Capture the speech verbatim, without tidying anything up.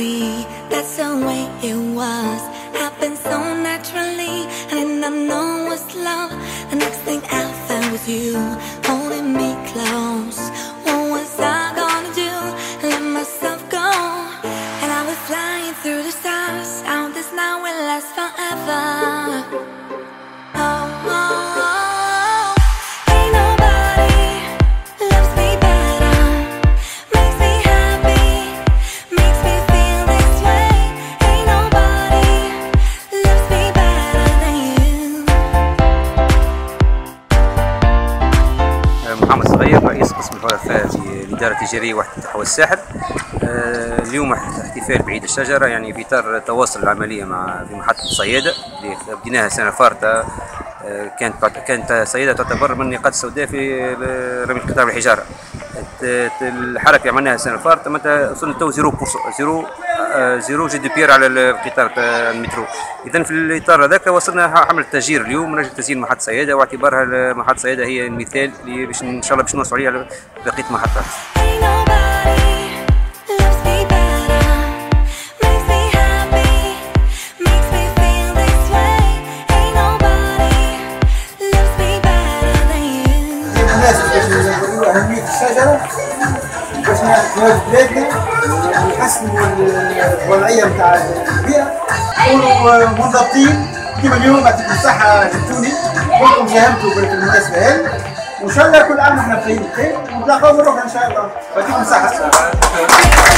be. That's the way it was. Happened so naturally. I did not know what's love. The next thing I found was you, holding me close. What was I gonna do? Let myself go. And I was flying through the stars. How this night will last forever. Oh, oh, oh. Ain't nobody loves me better. Makes me happy. Makes me feel this way. Ain't nobody loves me better than you. محمد صغير، رئيس قسم الحرفاء في الإدارة التجارية وحدة تحوى الساحل. اليوم احتفال بعيد الشجرة، يعني في إطار تواصل العملية مع في محطة صيادة اللي بديناها السنة فارطة. كانت كانت صيادة تعتبر من النقاط السوداء في رمي القطار والحجارة. الحركة عملناها السنة فارطة متى وصلنا تو زيرو زيرو زيرو جي دي بير على القطار المترو. إذا في الإطار هذاك وصلنا حملة تسجير اليوم من أجل تسجيل محطة صيادة، واعتبارها محطة صيادة هي المثال اللي باش إن شاء الله باش نوصلوا عليه على بقية المحطات. أهمية الشجرة باش نعرفوا بلادنا ونحسنوا الوضعية نتاع البيئة، نكونوا منضبطين كيما اليوم. يعطيكم الصحة جبتوني كلكم ساهمتوا في المناسبة هذه، وإن شاء الله كل عام احنا بخير بخير ونتلاقاو مرة أخرى إن شاء الله. يعطيكم الصحة.